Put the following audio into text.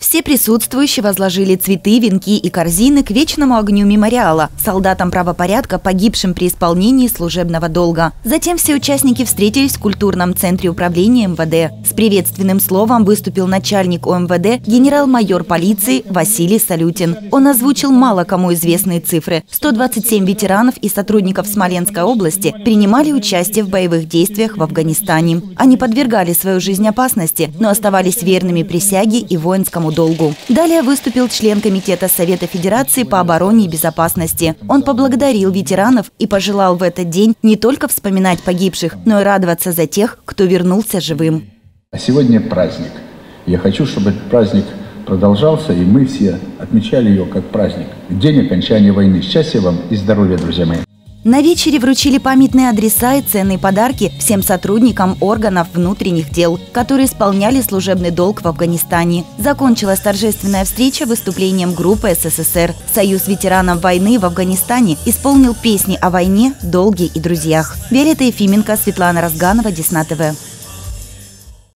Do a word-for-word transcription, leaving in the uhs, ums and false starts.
Все присутствующие возложили цветы, венки и корзины к вечному огню мемориала солдатам правопорядка, погибшим при исполнении служебного долга. Затем все участники встретились в культурном центре управления эм вэ дэ. С приветственным словом выступил начальник о эм вэ дэ генерал-майор полиции Василий Салютин. Он озвучил мало кому известные цифры. сто двадцать семь ветеранов и сотрудников Смоленской области принимали участие в боевых действиях в Афганистане. Они подвергали свою жизнь опасности, но оставались верными присяге и воинскому долгу. Далее выступил член Комитета Совета Федерации по обороне и безопасности. Он поблагодарил ветеранов и пожелал в этот день не только вспоминать погибших, но и радоваться за тех, кто вернулся живым. Сегодня праздник. Я хочу, чтобы этот праздник продолжался, и мы все отмечали его как праздник. День окончания войны. Счастья вам и здоровья, друзья мои. На вечере вручили памятные адреса и ценные подарки всем сотрудникам органов внутренних дел, которые исполняли служебный долг в Афганистане. Закончилась торжественная встреча выступлением группы эс эс эс эр. Союз ветеранов войны в Афганистане исполнил песни о войне, долге и друзьях. Виолетта Ефименко, Светлана Разганова, Десна тэ вэ.